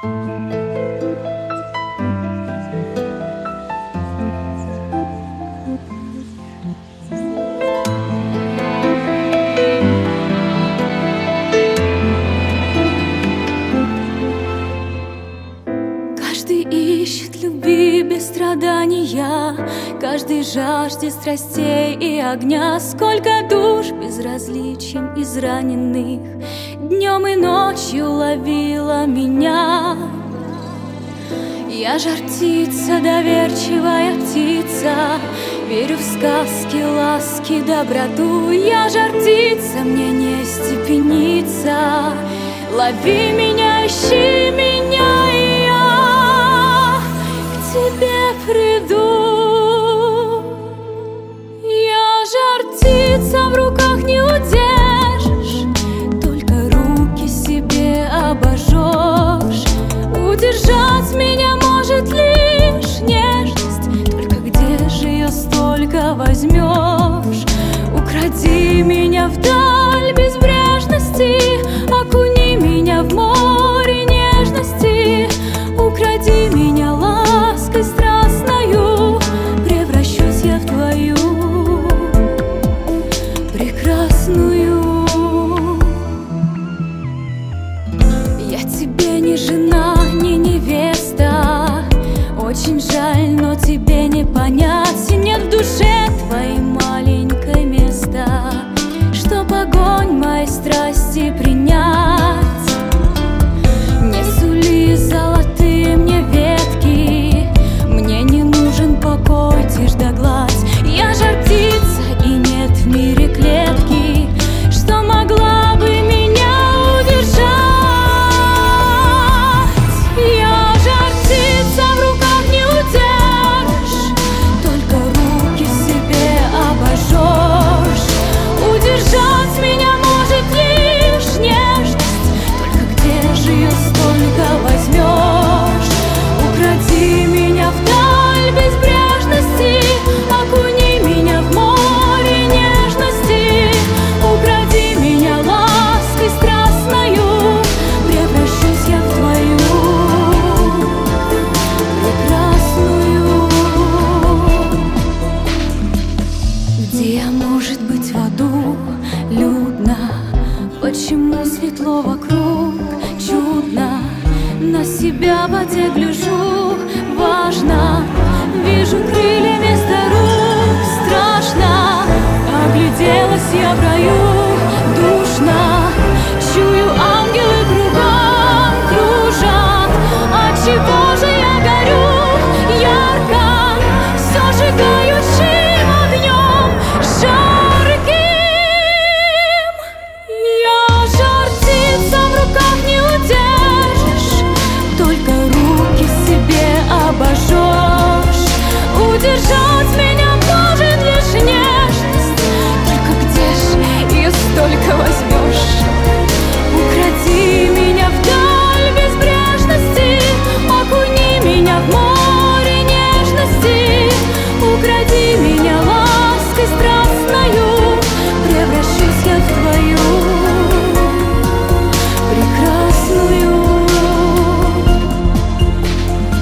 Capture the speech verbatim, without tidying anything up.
Каждый ищет любви без страдания, каждый жаждет страстей и огня. Сколько душ безразличием израненных днем и ночью ловила меня. Я жар птица, доверчивая птица, верю в сказки, ласки, доброту. Я жар птица, мне не степениться. Лови меня, ищи меня, и я к тебе приду. Я жар птица, в руках не удержишь, только руки себе обожжешь. Удержать меня может лишь нежность, только где же ее столько возьмешь? Укради меня вдаль безбрежности, окуни меня в море нежности. Укради меня лаской страстною, превращусь я в твою прекрасную. Я тебе не жена, не невеста, очень жаль, но тебе не понять. И нет в душе твоей маленькой места, чтоб огонь моей страсти принять. Не сули золотые мне ветки, мне не нужен покой, тишь да гладь. Я жар птица, и нет в мире клетки, что могла бы меня удержать. Я жар птица, в руках не удержишь, только руки себе обожжешь. Удержать меня может лишь нежность, только где же ее столько возьмешь? Укради меня вдаль безбрежности, окуни меня в море нежности. Укради меня лаской страстною, превращусь я в твою прекрасную. Где я, может быть, в аду людно? Почему светло вокруг чудно? На себя в воде гляжу, важно. Вижу крылья вместо рук, страшно. Огляделась я в раю, душно. Чую, ангелы кругом кружат. Отчего же я горю ярко, все сжигающим огнем жарким? Я жар птица, в руках не удержишь, только руки себе обожжешь. Удержать меня может лишь нежность, только где ж ее столько возьмешь? Укради меня вдаль безбрежности, окуни меня в море нежности. Укради меня